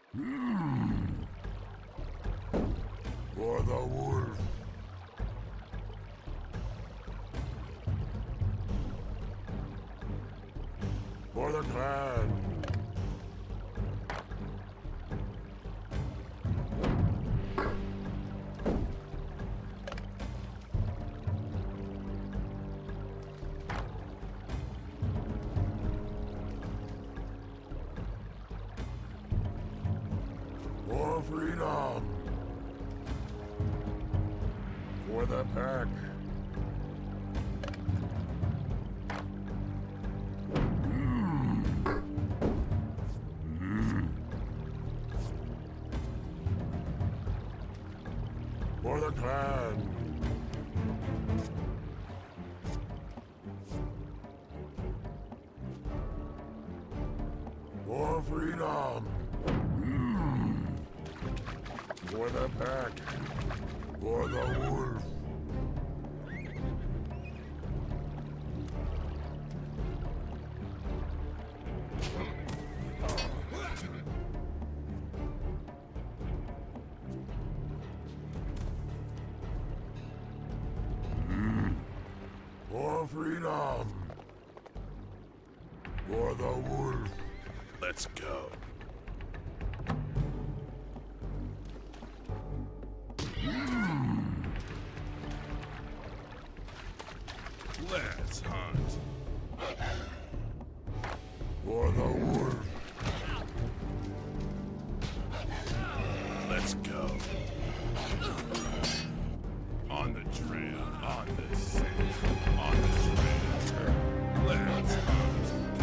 For the wolf. For the clan. For freedom. For the pack. For the clan. For freedom. For the pack. For the wolf. For freedom. For the wolf. Let's go. Let's hunt. For the wolf. Let's go. On the trail, on the scent, on the trail. Let's hunt.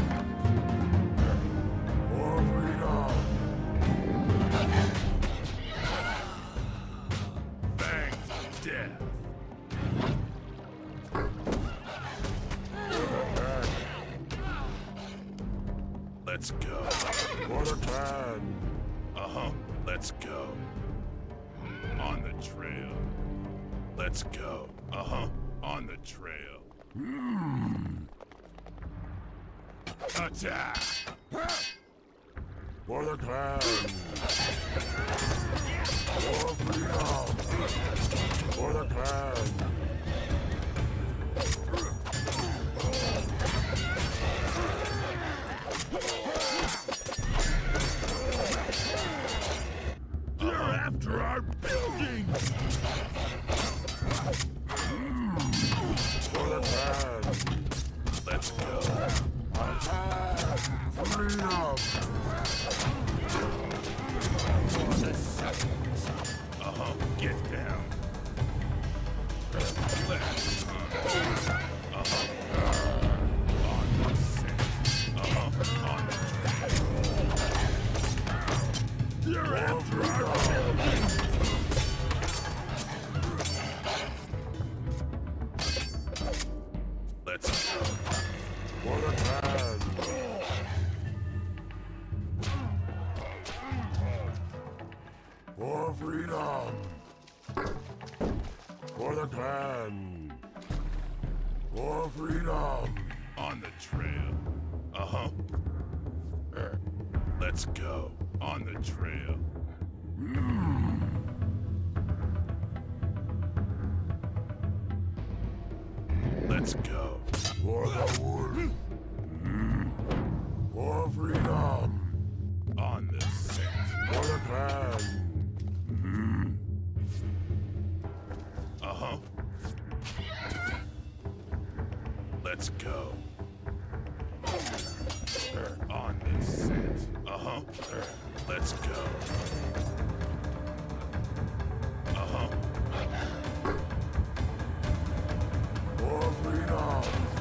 For freedom. Fanged death. For the pack. Let's go. For the clan. Uh-huh. Let's go. On the trail. Let's go. Uh-huh. On the trail. Attack! For the clan. For freedom. For the clan. They're after our buildings! For the clan. Let's go. Attack! Freedom. Uh-huh. Get down. Let's hunt. Uh-huh. On the scent. Uh-huh. On the trail. They're after our buildings! Let's go. For the clan. For freedom. For the clan. For freedom. On the trail. Uh-huh. Let's go. On the trail. Let's go. For the wolf. For freedom. On the scent. For the clan. Uh-huh. Let's go. On the scent. Uh-huh. Let's go. Uh-huh. For freedom.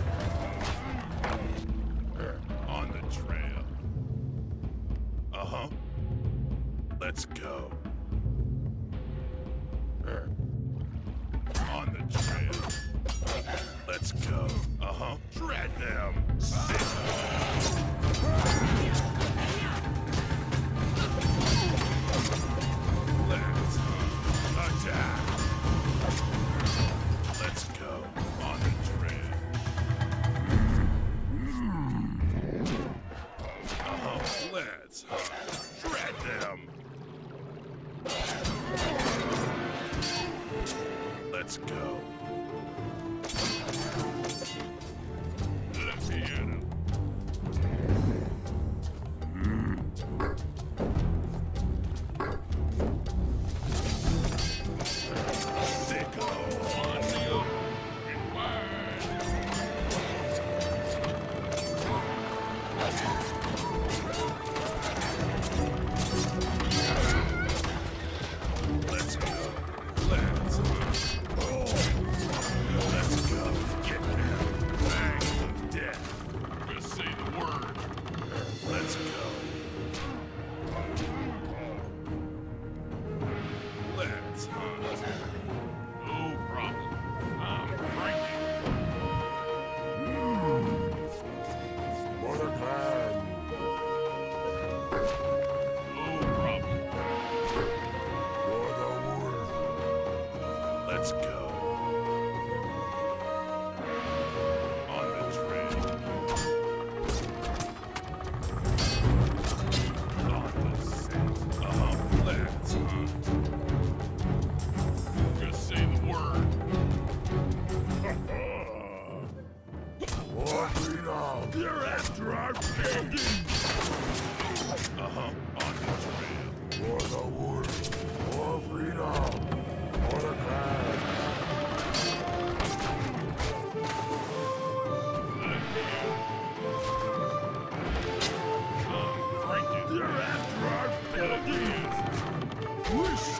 On the trail. Uh-huh. Let's go. On the trail. Let's go. Uh-huh. Shred them. Let's attack. Let's go. On the trail. Uh-huh. Let's shred them.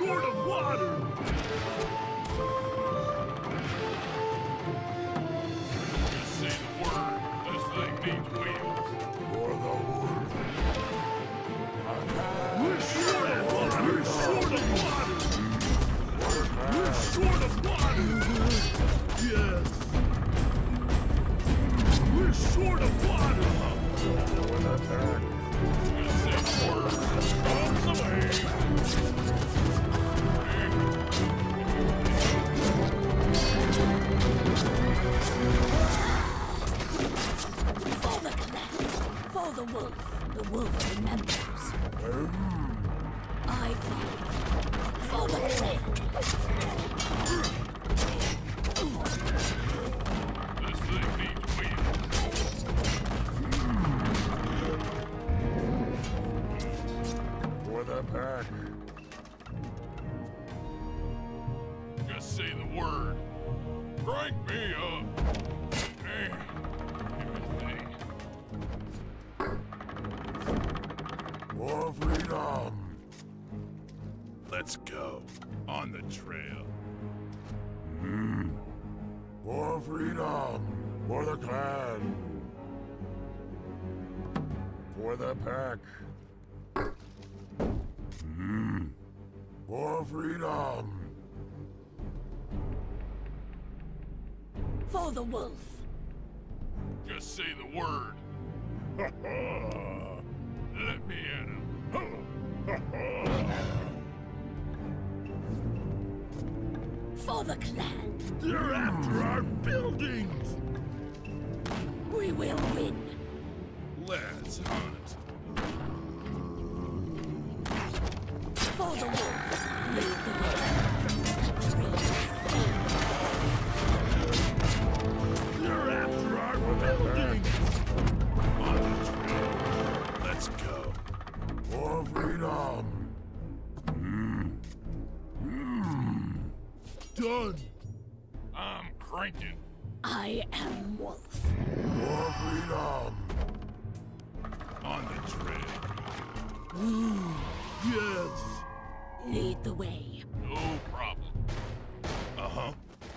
short of water! Just say the word. This thing needs wheels. For the wolf. We're short of water! We're short of water! We're short of water! Yes! We're short of water! For the pack. Just say the word. On the way! For the clan, for the wolf remembers. I fight for the clan. This thing needs wheels. For the pack. Just say the word. Crank me up. Hey, everything. For freedom. Let's go. On the trail. For freedom. For the clan. For the pack. For freedom. For the wolf. Just say the word. Let me at him. For the clan. They're after our buildings! We will win. Let's hunt. For the wolf. Lead the way. They're after our buildings! On the trail. Let's go. For freedom. Done. I'm cranking. I am wolf. For freedom. On the trail. Yes. Lead the way. No problem. Uh-huh.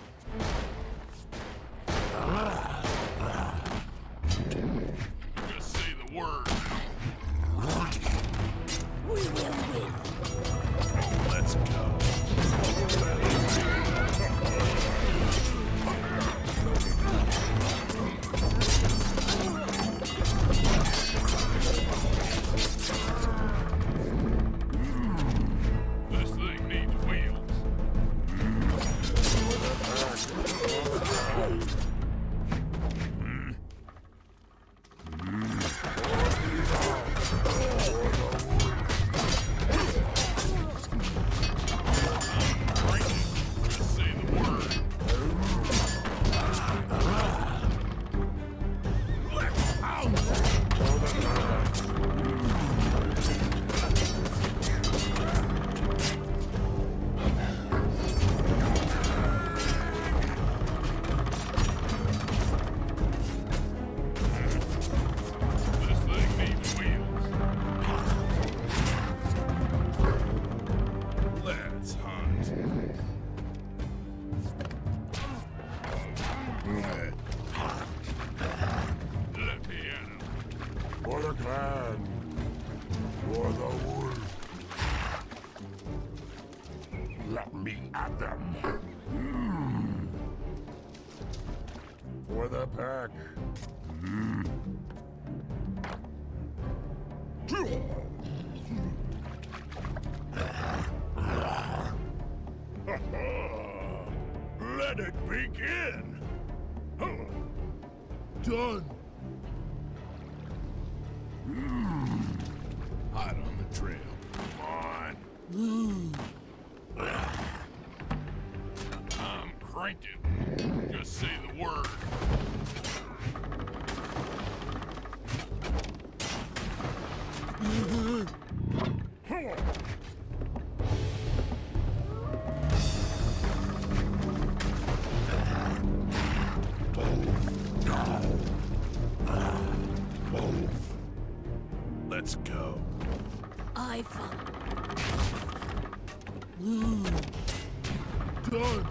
Just say the word. We will win. Let's go. This thing needs wheels. Just say the word. Let's out! This thing needs wheels. Let's hunt. Let me at him. For the clan. For the wolf. Let me at them. For the pack. Let it begin. Done. Hot on the trail. Come on. I'm cranking. Just say the word. Let's go. I follow. Done.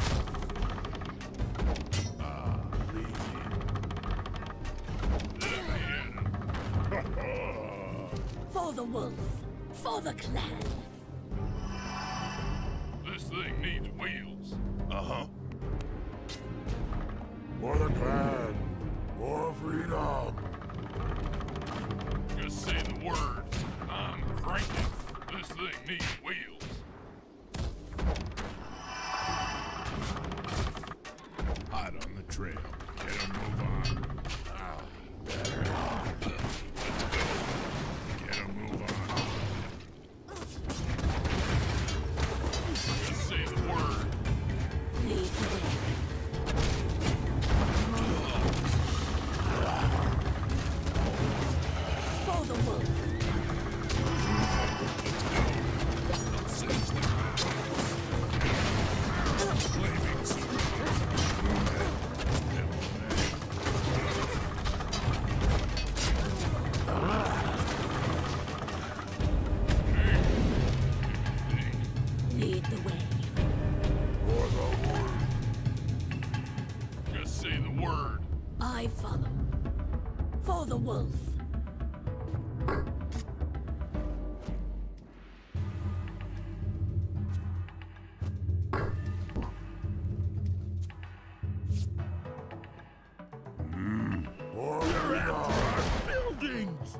For the wolf. For the clan. This thing needs wheels. Uh-huh. For the clan. For freedom. Just say the word. I'm cranking. This thing needs wheels. Hot on the trail. Get a move on. Let's go. Get a move on. Just say the word. Lead the way. For the wolf. Sends the flaming sword. Lead the way. For the wolf. Just say the word. I follow. For the wolf. For freedom. Buildings!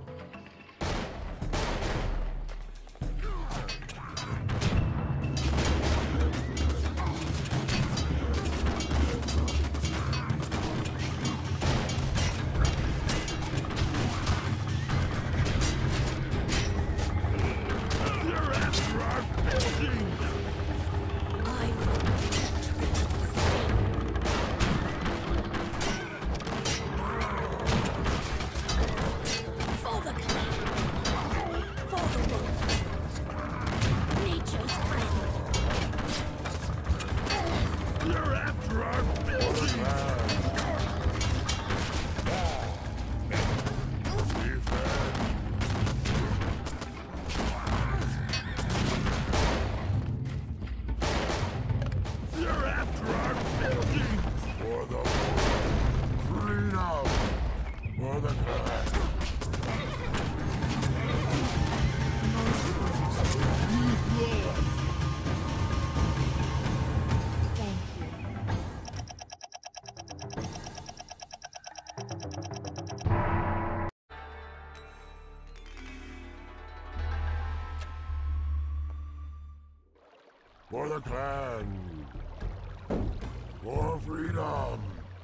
You're after our buildings! I follow. For the clan. For the wolf. Nature's friend. You're after our buildings! You're after our buildings! For the wolf. Freedom. For the clan. For the clan. For freedom.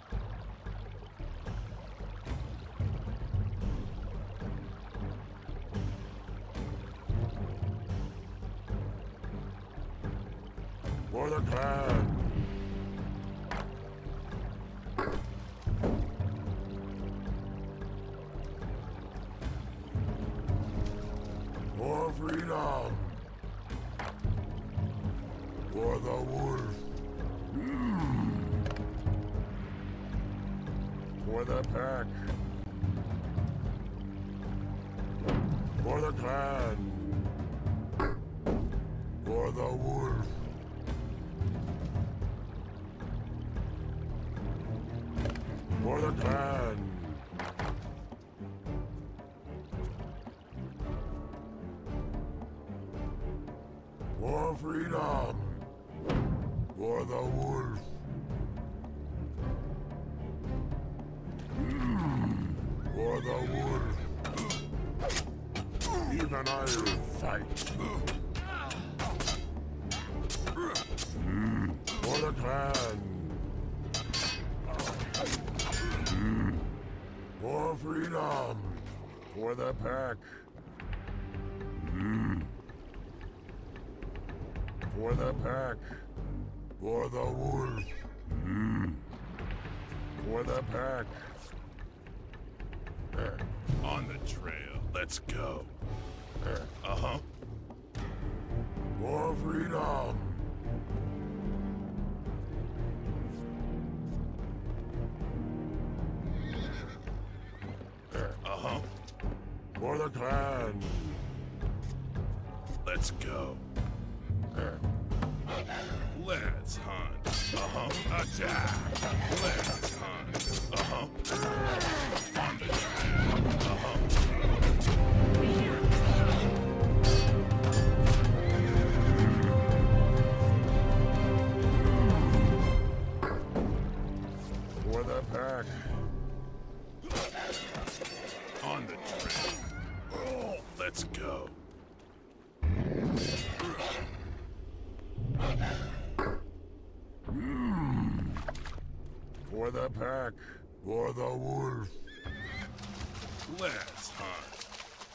For the clan. For freedom. For the wolf. For the pack. For the clan. For the wolf. For the clan. For freedom. For the wolf. For the wolf. Even I'll fight. For the clan. For freedom. For the pack. For the pack. For the wolf. For the pack. On the trail. Let's go. Uh-huh. For freedom. Uh-huh. For the clan. Let's go. Attack! Let's hunt. On the trail. For the pack. On the trail. Let's go. For the pack. For the wolf. Let's hunt.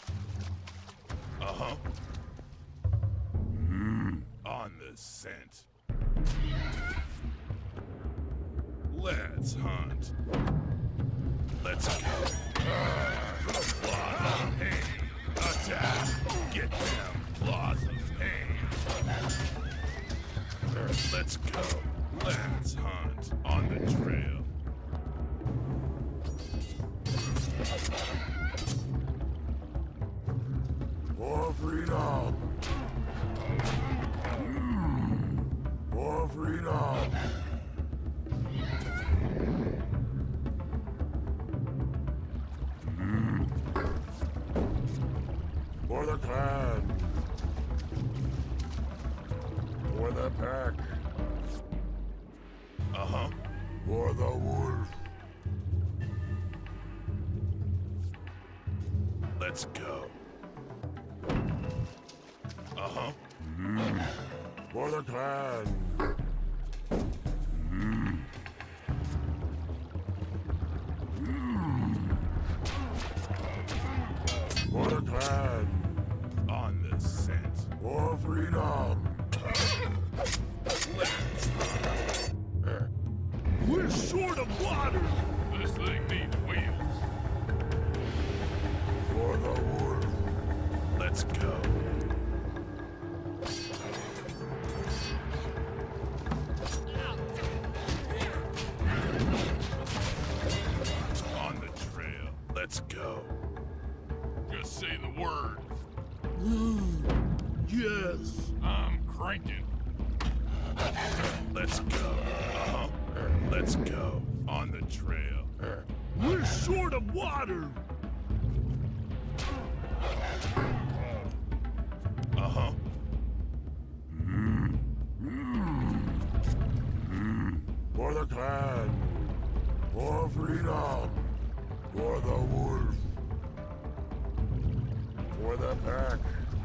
On the scent. Let's hunt. Let's go. Claws of pain. Attack. Get them. Claws of pain. Let's go. Let's hunt. On the trail. For freedom. For freedom. For the clan. For the pack. For the wolf. Let's go. For the clan. For the clan. On the scent. For freedom. We're short of water. This thing needs wheels. For the wolf. Let's go. On the trail. Let's go. Just say the word. Yes. I'm cranking. Let's go. Let's go. On the trail. We're short of water. For the clan. For freedom. For the wolf. For the pack.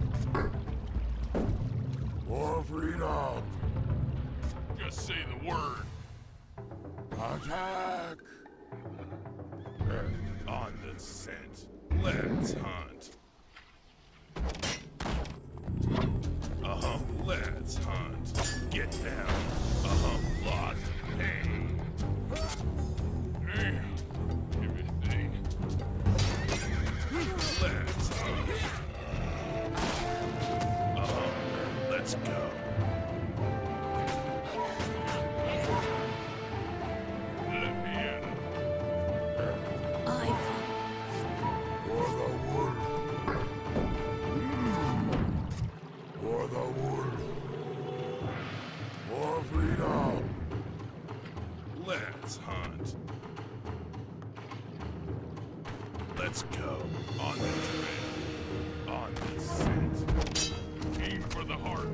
For freedom. Just say the word. Attack. On the scent. Let's hunt. Let's hunt. Get down. Lots of pain. Damn. Everything. Let's hunt. Let's go. Let me in. I follow. For the wolf. For the wolf. For freedom. Let's hunt. Let's go. On the trail. On the scent. Aim for the heart.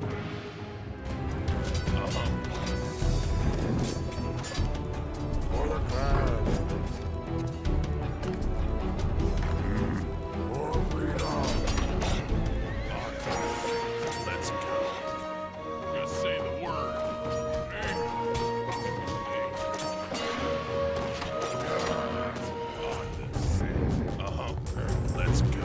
For the clan. For freedom. On the scent. Let's go. Just say the word. On the scent. Let's go.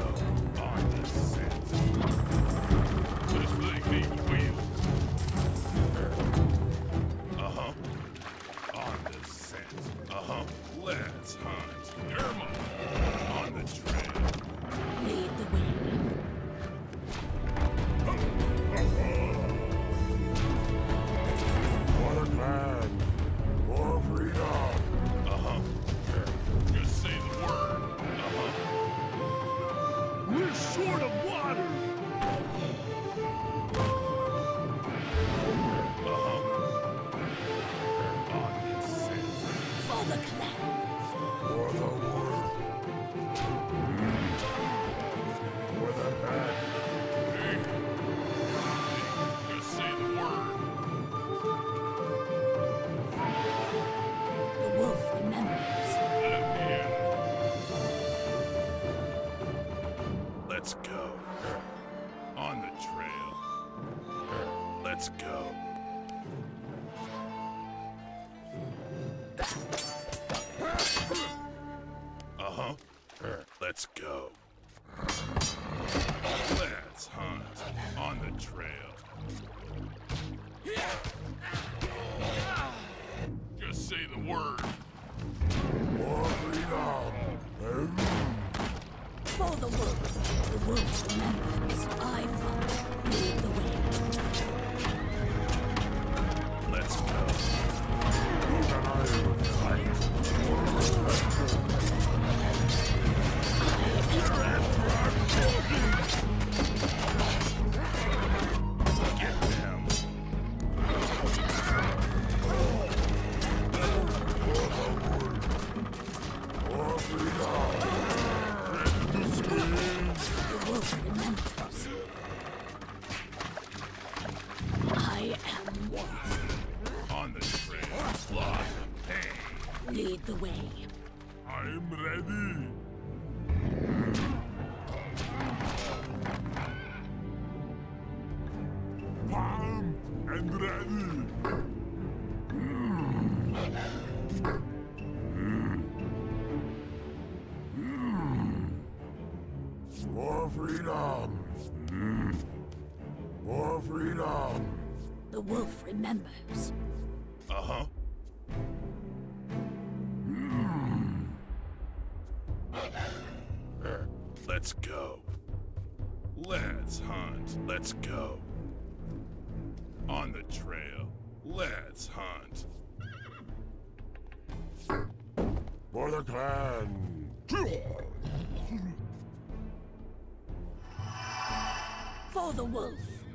Let's go. Uh-huh. Let's go. Let's hunt on the trail. Just say the word. For freedom. For the wolf. The wolf remembers. I fight. Lead the way. Let's go. Who can I fight? Get them. For freedom. The wolf remembers. I am wolf. On the trail. Lot of pain. Lead the way. I'm ready. Pumped and ready. For freedom. For freedom. The wolf remembers. Uh-huh. Let's go. Let's hunt. Let's go. On the trail. Let's hunt. For the clan. For the wolf.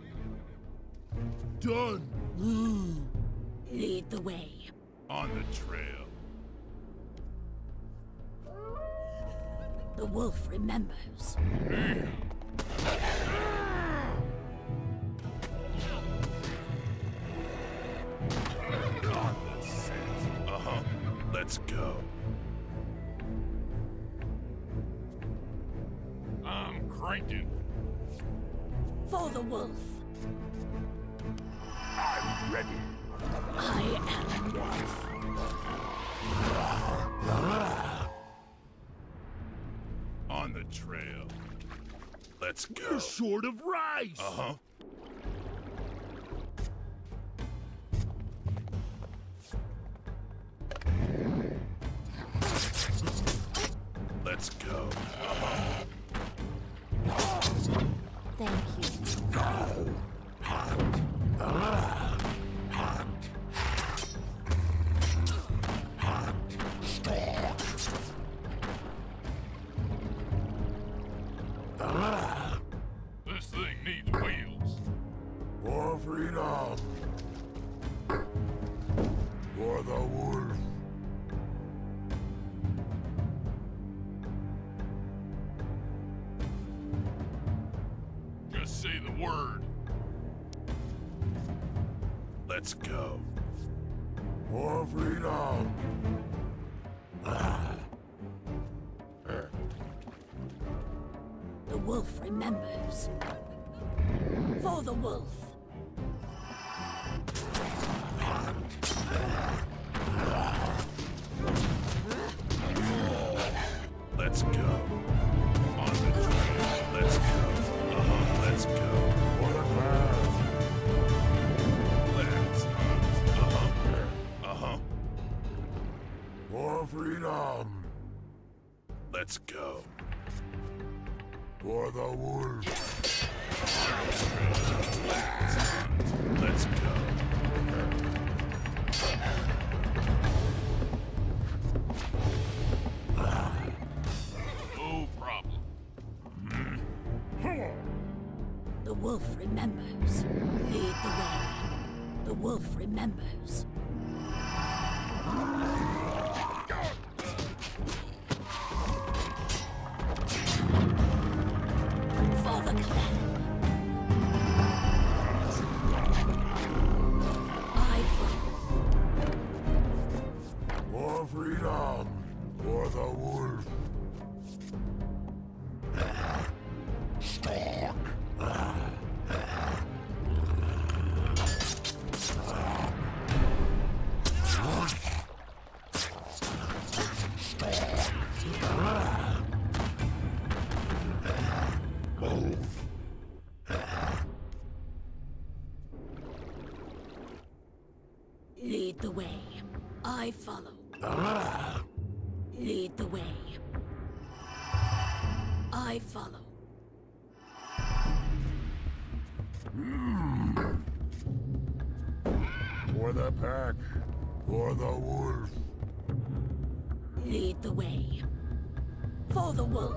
Done. Lead the way. On the trail. The wolf remembers. On the scent. Uh-huh. Let's go. I'm cranking. For the wolf. I'm ready. I am wolf. On the trail. Let's go. Short of rice. Uh-huh. Let's go. Uh-huh. Thank you. This thing needs wheels. For freedom. For the wolf. Just say the word. Let's go. For freedom. The wolf remembers. For the wolf. Let's go. On the trail. Let's go. Uh-huh. Let's go. For the clan. Let's hunt. Uh-huh. Uh-huh. For freedom. Let's go. For the wolf. Let's hunt. Let's go. No problem. The wolf remembers. Lead the way. The wolf remembers. For the clan. I fight. For freedom. For the wolf. Stalk. Lead the way. I follow. Lead the way. I follow. For the pack, or the wolf. Lead the way. For the wolf.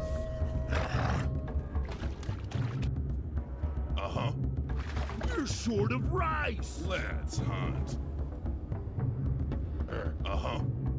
Uh-huh. You're short of rice. Let's hunt. Uh-huh.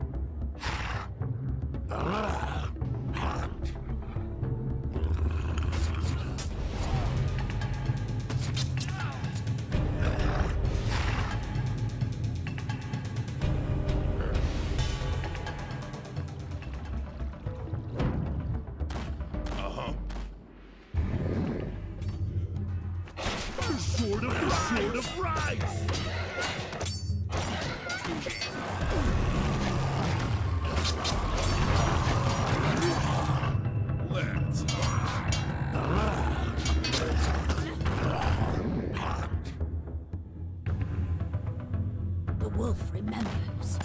You're short of rice. Let's hunt. The wolf remembers.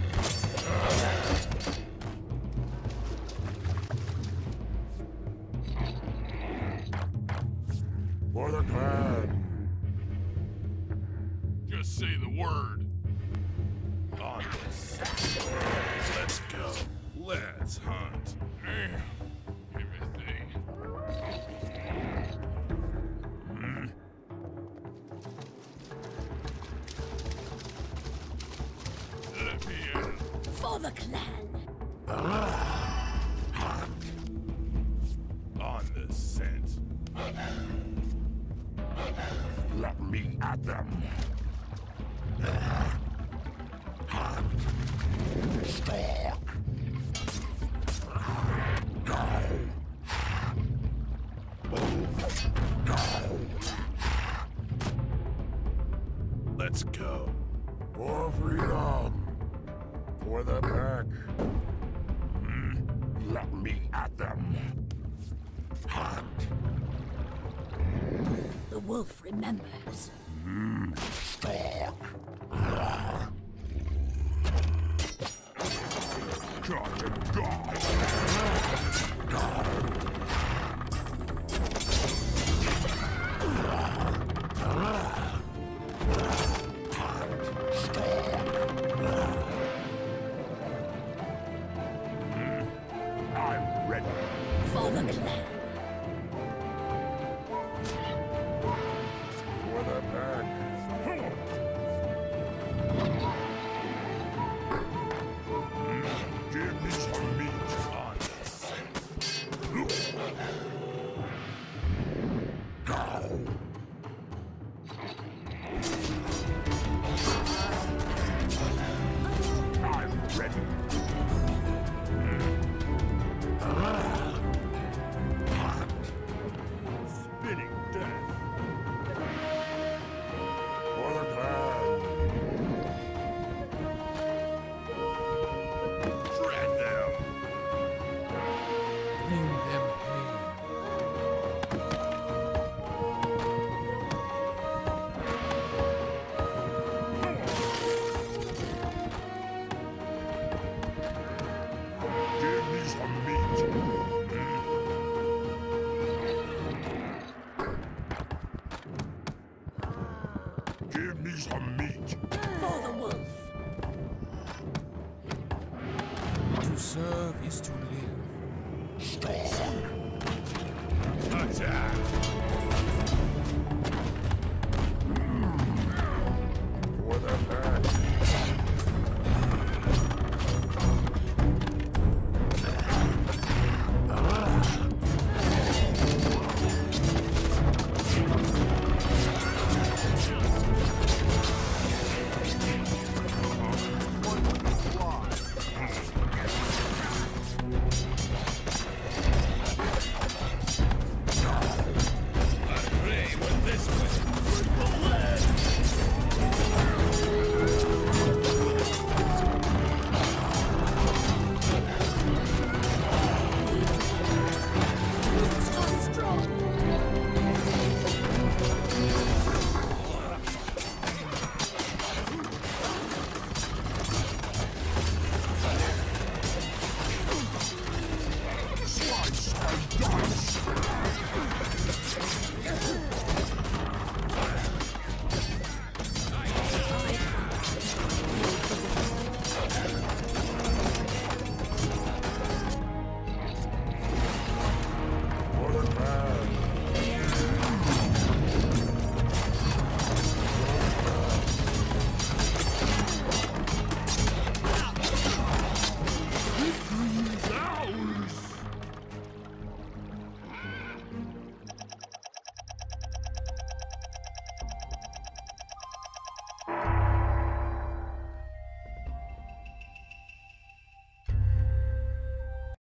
For the clan. Just say the word. On this. Let's go. Let's hunt. Everything. Let me in. For the clan. On the scent. Let me at them. Stalk. Go. Go. Let's go. For freedom. For the pack. Let me at them. Hunt. The wolf remembers. Stalk. Got and gone. I'm ready. For the clan. For the pack. Give me some meat. On the scent. Go. I'm ready. Spinning death. For the clan. Dread them. Bring them pain. Give me some meat. Give me some meat. For the wolf. To serve is to live. Stalk. Attack.